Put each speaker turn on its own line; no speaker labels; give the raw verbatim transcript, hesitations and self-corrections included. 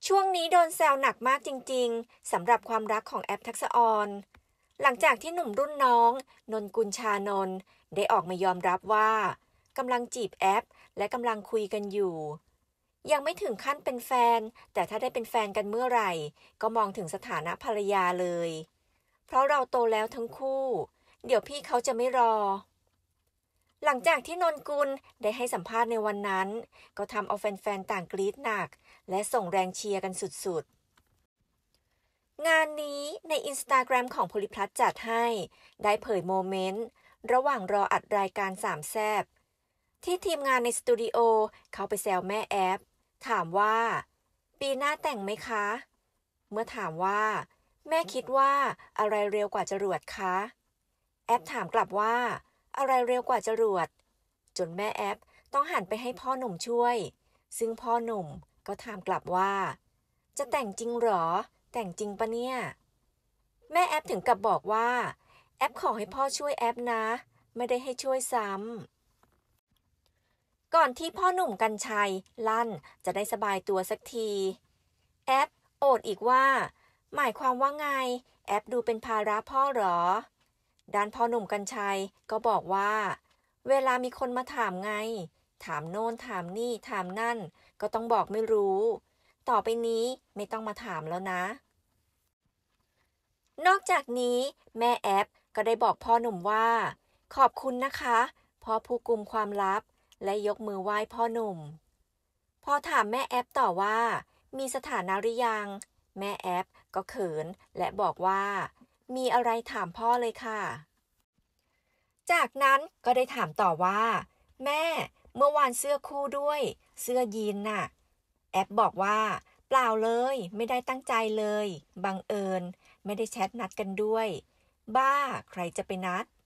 ช่วงนี้โดนแซวหนักมากจริงๆสำหรับความรักของแอปทักษะออนหลังจากที่หนุ่มรุ่นน้องนนกุลชานนท์ได้ออกมายอมรับว่ากำลังจีบแอปและกำลังคุยกันอยู่ยังไม่ถึงขั้นเป็นแฟนแต่ถ้าได้เป็นแฟนกันเมื่อไหร่ก็มองถึงสถานะภรรยาเลยเพราะเราโตแล้วทั้งคู่เดี๋ยวพี่เขาจะไม่รอหลังจากที่นนกุลได้ให้สัมภาษณ์ในวันนั้นก็ทำเอาแฟนๆต่างกรี๊ดหนักและส่งแรงเชียร์กันสุดๆงานนี้ใน Instagram ของโพลิพลัสจัดให้ได้เผยโมเมนต์ระหว่างรออัดรายการสามแซ่บที่ทีมงานในสตูดิโอเขาไปแซวแม่แอปถามว่าปีหน้าแต่งไหมคะเมื่อถามว่าแม่คิดว่าอะไรเร็วกว่าจรวดคะแอปถามกลับว่าอะไรเร็วกว่าจรวดจนแม่แอปต้องหันไปให้พ่อหนุ่มช่วยซึ่งพ่อหนุ่มก็ถามกลับว่าจะแต่งจริงเหรอแต่งจริงปะเนี่ยแม่แอปถึงกับบอกว่าแอปขอให้พ่อช่วยแอปนะไม่ได้ให้ช่วยซ้ำก่อนที่พ่อหนุ่มกรรชัยลั่นจะได้สบายตัวสักทีแอปโอดอีกว่าหมายความว่าไงแอปดูเป็นภาระพ่อเหรอด้านพ่อหนุ่มกรรชัยก็บอกว่าเวลามีคนมาถามไงถามโน่นถามนี่ถามนั่นก็ต้องบอกไม่รู้ต่อไปนี้ไม่ต้องมาถามแล้วนะนอกจากนี้แม่แอปก็ได้บอกพ่อหนุ่มว่าขอบคุณนะคะพ่อผู้กุมความลับและยกมือไหว้พ่อหนุ่มพอถามแม่แอปต่อว่ามีสถานะหรือยังแม่แอปก็เขินและบอกว่ามีอะไรถามพ่อเลยค่ะจากนั้นก็ได้ถามต่อว่าแม่เมื่อวานเสื้อคู่ด้วยเสื้อยีนน่ะแอปบอกว่าเปล่าเลยไม่ได้ตั้งใจเลยบังเอิญไม่ได้แชทนัดกันด้วยบ้าใครจะไปนัด